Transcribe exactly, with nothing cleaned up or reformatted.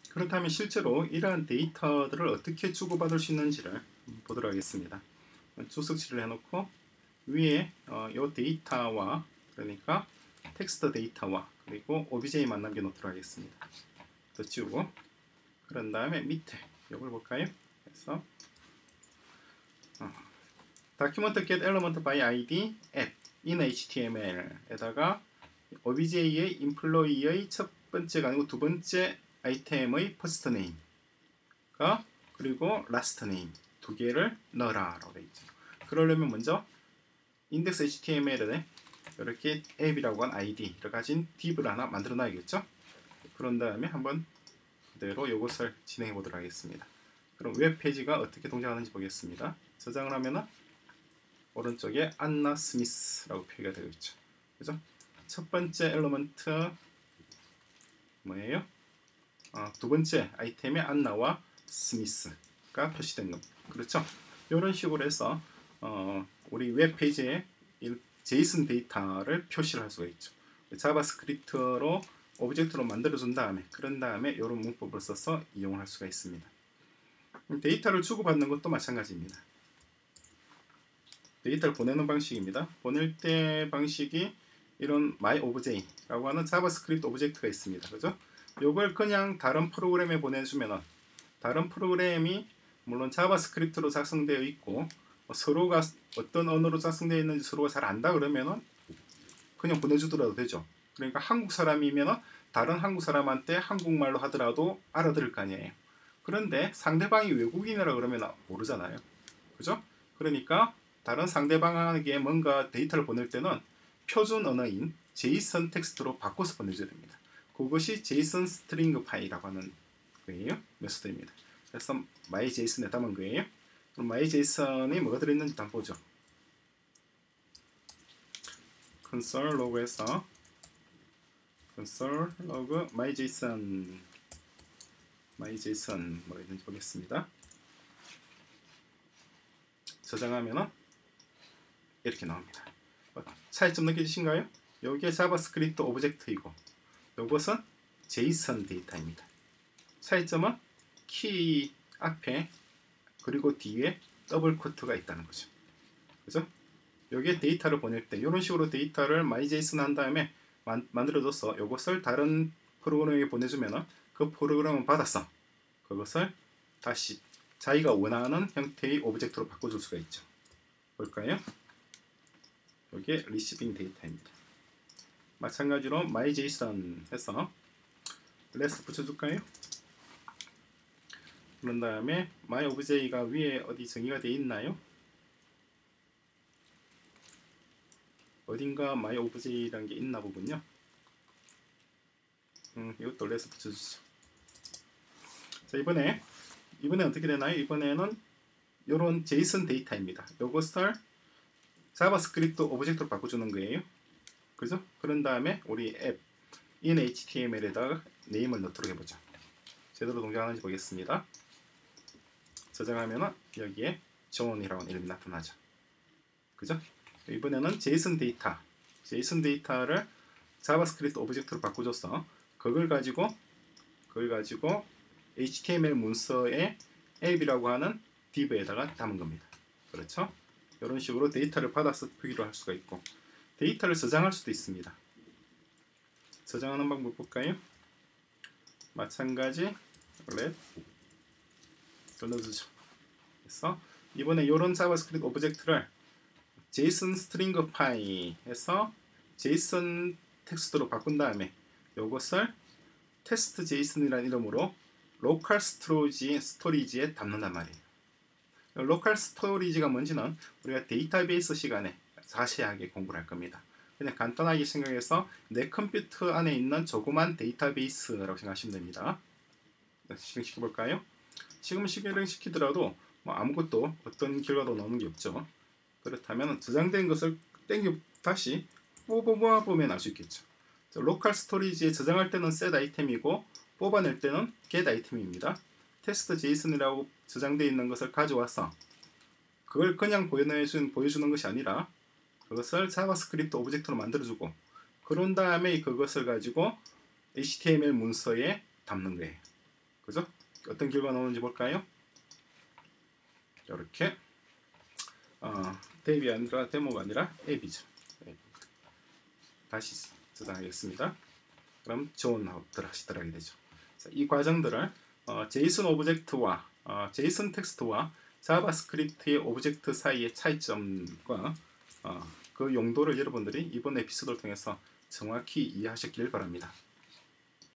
그렇다면 실제로 이러한 데이터들을 어떻게 주고받을 수 있는지를 보도록 하겠습니다. 주석치를 해놓고 위에 어, 이 데이터와 그러니까 텍스트 데이터와 그리고 오비제이 만남겨 놓도록 하겠습니다. 더 지우고 그런 다음에 밑에 이걸 볼까요? 그래서 어, document get element by id at in html에다가 오비제이의 employee의 첫 번째가 아니고 두 번째 아이템의 first name가 그리고 last name 두 개를 넣어라 라고 되어 있죠. 그러려면 먼저 index html에 이렇게 앱이라고 한 아이디를 가진 div를 하나 만들어 놔야겠죠. 그런 다음에 한번 그대로 이것을 진행해 보도록 하겠습니다. 그럼 웹페이지가 어떻게 동작하는지 보겠습니다. 저장을 하면은 오른쪽에 안나 스미스라고 표기가 되어 있죠. 그죠? 첫 번째 엘리먼트 뭐예요? 어, 두 번째 아이템에 안나와 스미스가 표시된 겁니다. 그렇죠? 이런 식으로 해서 어, 우리 웹페이지에 제이슨 데이터를 표시를 할 수가 있죠. 자바스크립트로 오브젝트로 만들어준 다음에 그런 다음에 이런 문법을 써서 이용할 수가 있습니다. 데이터를 주고받는 것도 마찬가지입니다. 데이터를 보내는 방식입니다. 보낼 때 방식이 이런 myObj라고 하는 자바스크립트 오브젝트가 있습니다. 그죠? 이걸 그냥 다른 프로그램에 보내주면 다른 프로그램이 물론 자바스크립트로 작성되어 있고 서로가 어떤 언어로 작성되어 있는지 서로가 잘 안다 그러면은 그냥 보내주더라도 되죠. 그러니까 한국 사람이면은 다른 한국 사람한테 한국말로 하더라도 알아들을 거 아니에요. 그런데 상대방이 외국인이라 그러면 모르잖아요. 그죠? 그러니까 다른 상대방에게 뭔가 데이터를 보낼 때는 표준 언어인 제이슨 텍스트로 바꿔서 보내줘야 됩니다. 그것이 제이슨 스트링 파일이라고 하는 거예요. 메소드입니다. 그래서 myJSON에 담은 거예요. 그럼 myJSON이 뭐가 들어있는지 한번 보죠. console log에서 console log myJSON myJSON 뭐가 있는지 보겠습니다. 저장하면은 이렇게 나옵니다. 차이점 느껴지신가요? 여기에 자바스크립트 오브젝트이고 이것은 제이슨 데이터입니다. 차이점은 키 앞에 그리고 뒤에 더블 코트가 있다는 거죠. 그죠? 여기에 데이터를 보낼 때 이런 식으로 데이터를 myJSON 한 다음에 만, 만들어줘서 이것을 다른 프로그램에 보내주면 그 프로그램은 받았어. 그것을 다시 자기가 원하는 형태의 오브젝트로 바꿔줄 수가 있죠. 볼까요? 여기에 receiving 데이터입니다. 마찬가지로 myJSON 해서 less 붙여줄까요? 그런 다음에 myObj가 위에 어디 정의가 되어 있나요? 어딘가 myObj라는 게 있나 보군요. 음, 이것도 less 붙여주죠. 자, 이번에 이번에 어떻게 되나요? 이번에는 이런 제이슨 데이터입니다. 이것을 자바스크립트 오브젝트로 바꿔주는 거예요. 그죠? 그런 다음에 우리 앱 in html에다가 네임을 넣도록 해보죠. 제대로 동작하는지 보겠습니다. 저장하면은 여기에 존이라는 이름이 나타나죠. 그죠? 이번에는 제이슨 데이터, 제이슨 데이터를 자바스크립트 오브젝트로 바꿔줘서 그걸 가지고 그걸 가지고 에이치티엠엘 문서에 앱이라고 하는 div에다가 담은 겁니다. 그렇죠? 이런 식으로 데이터를 받아서 표기를 할 수가 있고 데이터를 저장할 수도 있습니다. 저장하는 방법 볼까요? 마찬가지 let 넣어주죠. 그래서 이번에 이런 자바스크립트 오브젝트를 제이슨 스트링 파일에서 제이슨 텍스트로 바꾼 다음에 이것을 테스트 제이슨이라는 이름으로 로컬 스토리지, 스토리지에 담는단 말이에요. 로컬 스토리지가 뭔지는 우리가 데이터베이스 시간에 자세하게 공부를 할 겁니다. 그냥 간단하게 생각해서 내 컴퓨터 안에 있는 조그만 데이터베이스라고 생각하시면 됩니다. 실행시켜볼까요? 지금 실행시키더라도 뭐 아무것도 어떤 결과도 나오는 게 없죠. 그렇다면 저장된 것을 땡겨 다시 뽑아보면 알 수 있겠죠. 로컬 스토리지에 저장할 때는 set 아이템이고 뽑아낼 때는 get 아이템입니다. 테스트 제이슨이라고 저장되어 있는 것을 가져와서 그걸 그냥 보여주는, 보여주는 것이 아니라 그것을 자바스크립트 오브젝트로 만들어주고 그런 다음에 그것을 가지고 에이치티엠엘 문서에 담는 거예요. 그죠? 어떤 결과 나오는지 볼까요? 이렇게 어, 데뷔 아니라 데모가 아니라 앱이죠. 앱. 다시 저장하겠습니다. 그럼 존 하고 다시 들어가게 되죠. 자, 이 과정들을 어, 제이슨 오브젝트와 어, 제이슨 텍스트와 자바스크립트의 오브젝트 사이의 차이점과 어, 그 용도를 여러분들이 이번 에피소드를 통해서 정확히 이해하셨길 바랍니다.